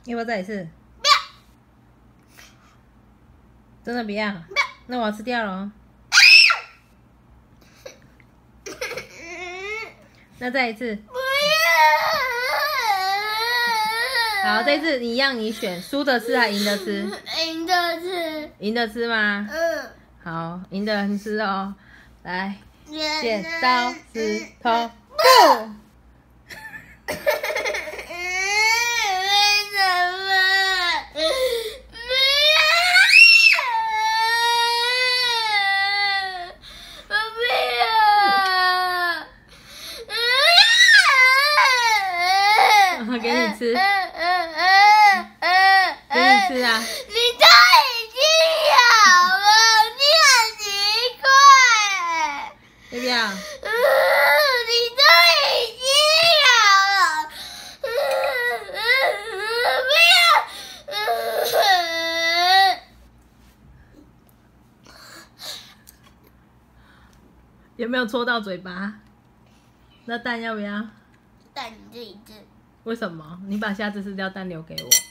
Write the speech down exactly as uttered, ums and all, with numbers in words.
要不要再一次？ 不要。 真的不要？ 不要。 那我要吃掉了哦。那再一次。 不要。好，这一次你一样，你选输的吃还赢的吃？ 赢的吃。 赢的吃吗？ 嗯。 好，赢的人吃哦。来，剪剪刀石头布。给你吃，给你吃啊！ 你都已经咬了，你很奇怪。 要不要？ 嗯，你都已经咬了。嗯嗯不要。 有没有戳到嘴巴？那蛋要不要？ 蛋你自己吃。 为什么？你把虾子吃掉，蛋留给我。